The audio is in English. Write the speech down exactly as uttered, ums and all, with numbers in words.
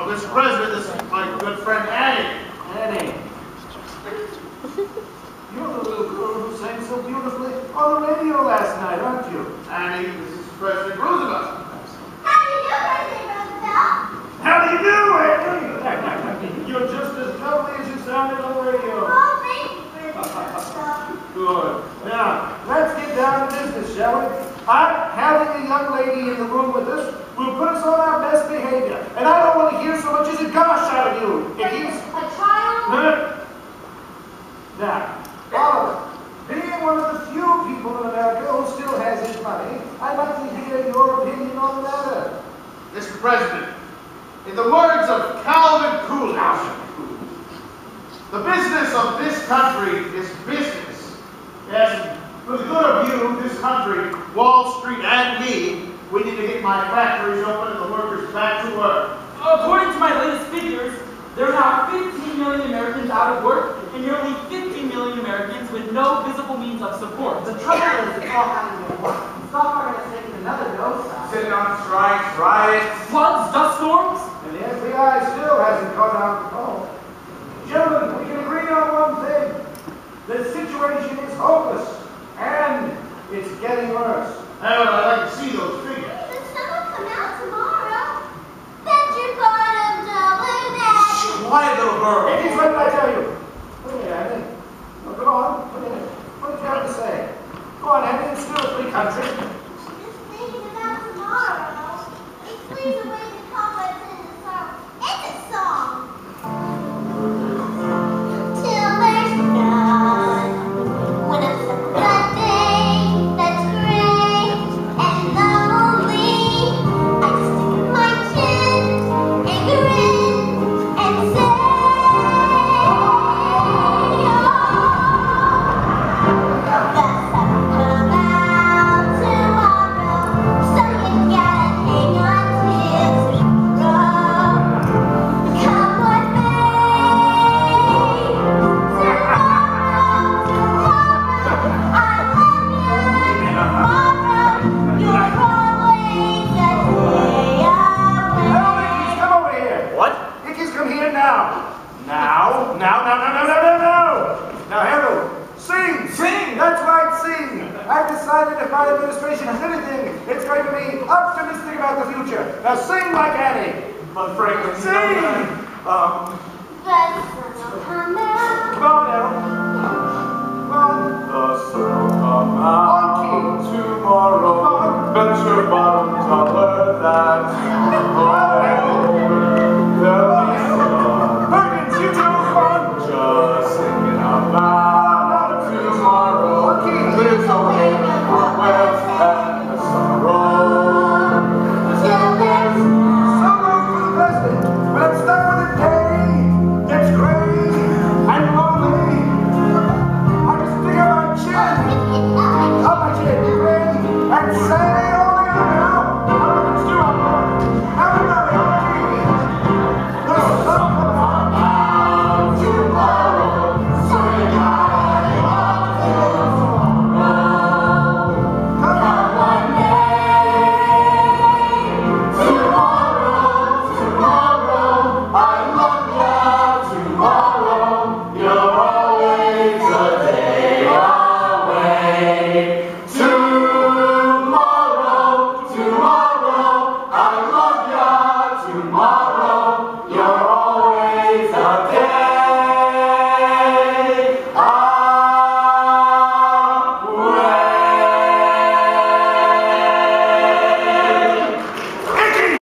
Oh, Mister President, this is my good friend Annie. Annie. You're the little girl who sang so beautifully on the radio last night, aren't you? Annie, this is President Roosevelt. How do you do, President Roosevelt? How do you do, Annie? You're just as lovely as you sounded on the radio. Oh, thank you, President Roosevelt. Good. Now, let's get down to business, shall we? I'm having a young lady in the room with us who will put us on our best behavior. And I don't want to hear so much as a gosh out of you. If he's... A child? Huh? Now, Oliver, being one of the few people in America who still has his money, I'd like to hear your opinion on the matter. Mister President, in the words of Calvin Coolidge, the business of this country is business. Yes, for the good of you, this country, Wall Street, and me, we need to get my factories open and the workers back to work. According to my latest figures, there are now fifteen million Americans out of work and nearly fifteen million Americans with no visible means of support. The trouble is, it's all happening at once. Stop are going to take another dose out. Sitting on strikes, riots. Floods, dust storms? And the F B I still hasn't caught out the call. Gentlemen, we can agree on one thing. The situation is hopeless, and it's getting worse. However, I'd like to see those figures. The sun will come out tomorrow. Bet your bottom dollar that. Quiet, little girl. It is what I tell you. What do you, Annie? Oh, go on. What do you, what do you have to say? Go on, Annie. It's still a free country. Just thinking about tomorrow. It flees away the cobwebs in the song. It's a song. Till there's none. When it's a good day, that's great and lonely. I just stick my chin and grin and say, oh, the sun will come out tomorrow, so you gotta hang on till tomorrow. Come what may, tomorrow, tomorrow, I love you. Tomorrow, you're always a day Hello, away. Ickies, come over here. What? Ickies, come here now. Now, now, now, now, now, now, now, now. Now, Harold, sing. Sing. That's right, sing. I've decided if my administration is anything, it's going to be optimistic about the future. Now, sing like Annie. But Franklin, you Sing. know that, um, The sun will come out. Come on, Harold. Come on. the sun will come out tomorrow. Bet your bottom dollar that tomorrow there'll be sun. Perkins, you two, come on. Just singing out loud tomorrow. Clears away the cobwebs and the sorrow. Till there's Some room for the president, but I'm stuck with a day that's gray and lonely. I just stick out my chin, up my chin, grin, and say, oh, look at now. I'm still up there. Everybody on T V. The sun will come out tomorrow, so you gotta hang on till tomorrow. Come on, one Tomorrow, tomorrow, I love ya. Tomorrow, you're always a day away. Tomorrow, tomorrow, I love ya. Tomorrow, you're